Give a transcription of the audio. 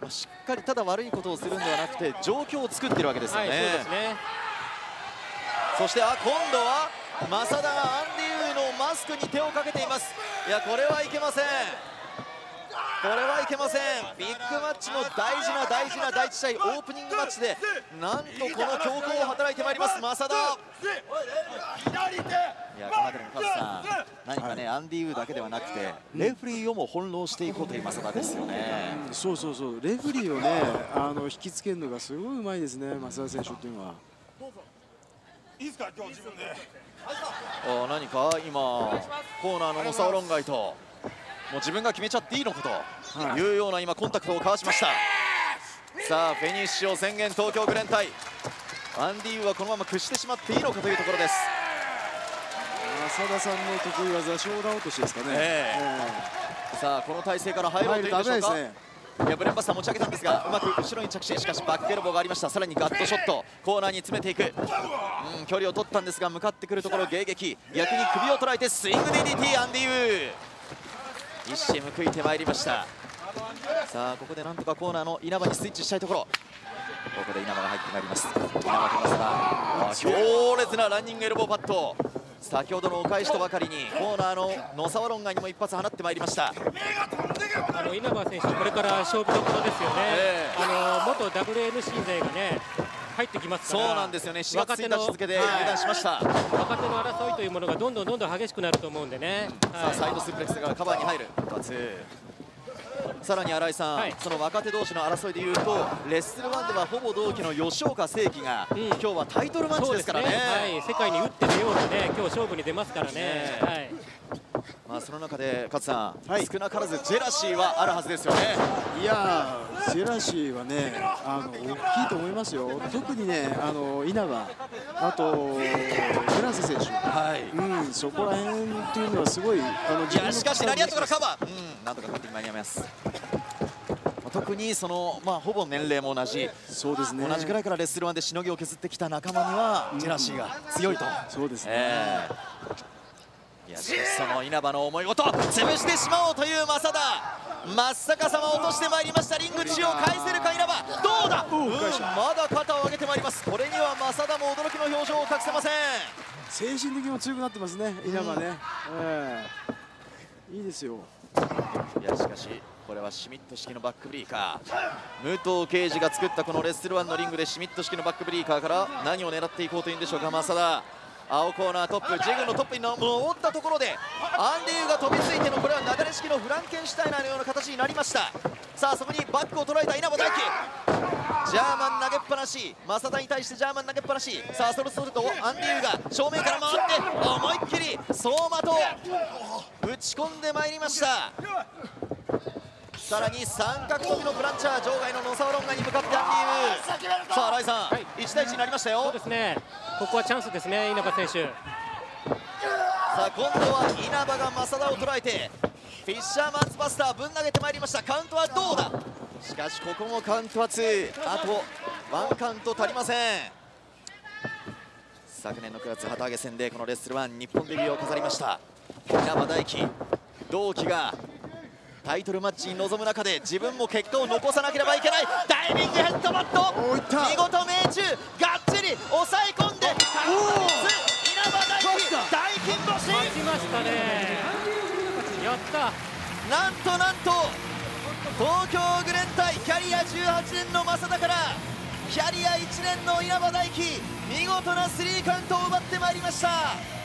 しっかりただ悪いことをするんではなくて状況を作ってるわけですよね。 はい、そうですね。 そして今度は正田がアンディ・ユーのマスクに手をかけています。いや、これはいけません。これはいけません。ビッグマッチの大事な第1試合オープニングマッチでなんとこの強行を働いてまいります正田。いや、この辺りもカズさん、何かね、アンディ・ユーだけではなくてレフリーをも翻弄していこうという正田ですよね。 そうそうそう、レフリーをね引きつけるのがすごいうまいですね、正田選手っていうのは。 いいですか、今日自分で。 何か今コーナーのノサオロンガイともう自分が決めちゃっていいのかというような今コンタクトを交わしました。さあフェニッシュを宣言東京グレン隊。アンディ・ユーはこのまま屈してしまっていいのかというところです。 正田さんの得意技ショーダー落としですかね。 さあこの体勢から入ろうというんでしょうか。いや、ブレンバスター持ち上げたんですがうまく後ろに着地、しかしバックエルボーがありました。さらにガットショット、コーナーに詰めていく、距離を取ったんですが向かってくるところ迎撃、逆に首を捉えてスイング DDT アンディ・ユー、一矢報いてまいりました。さあここでなんとかコーナーの稲葉にスイッチしたいところ、ここで稲葉が入ってまいります。稲葉と正田、強烈なランニングエルボーパット、先ほどのお返しとばかりにコーナーの野沢ロンガにも一発放ってまいりました。 稲葉選手、これから勝負どころですよね。元 WNC 勢がね入ってきますから。 そうなんですよね。4月1日付で入団しました。 若手の争いというものがどんどん激しくなると思うんでね。 さあサイドスプレックスがカバーに入る。さらに新井さん、その若手同士の争いでいうとレッスル1ではほぼ同期の吉岡聖輝が、今日はタイトルマッチですからね。 世界に打って出ようとね今日勝負に出ますからね。 まあその中で勝さん、少なからずジェラシーはあるはずですよね。 いやジェラシーはね大きいと思いますよ。特にね稲葉、あと村瀬選手、そこら辺っていうのはすごいいや、しかしラリアットからカバー、なんとか勝ってまいります。特にそのほぼ年齢も同じ、 そうですね、 同じくらいからレッスル1でしのぎを削ってきた仲間にはジェラシーが強いと。 そうですね。 いや、しかしその稲葉の思いごと潰してしまおうという正田、真っ逆さま落としてまいりました。リング中を返せるか稲葉、どうだ、まだ肩を上げてまいります。これには正田も驚きの表情を隠せません。 精神的にも強くなってますね、稲葉ね。いいですよ。 いや、しかしこれはシュミット式のバックブリーカー、武藤敬司が作ったこのレッスル1のリングでシュミット式のバックブリーカーから何を狙っていこうというんでしょうか。正田、青コーナートップ、ジグのトップに登ったところでアンディ・ユーが飛びついてのこれはなだれ式のフランケンシュタイナーのような形になりました。さあそこにバックを捉えた稲葉大輝、ジャーマン投げっぱなし、正田に対してジャーマン投げっぱなし。さあそろそろとアンディ・ユーが正面から回って思いっきり相馬と打ち込んでまいりました。さらに三角飛びのプランチャー、場外の野沢ロンガに向かってアンディ・ユー。さあ新井さん、1対1になりましたよ。 そうですね、ここはチャンスですね、稲葉選手。 さあ今度は稲葉が正田を捉えてフィッシャーマンズバスターぶん投げてまいりました。カウントはどうだ、しかしここもカウントは2、あとワンカウント足りません。昨年の9月旗揚げ戦でこのレッスル1日本デビューを飾りました稲葉大輝、同期がタイトルマッチに臨む中で自分も結果を残さなければいけない。ダイビングヘッドバット、見事命中、がっちり抑え込んで、稲葉大輝大金星、 勝ちましたね。やった。 なんと東京グレン隊キャリア18年の正田からキャリア1年の稲葉大輝、見事なスリーカウントを奪ってまいりました。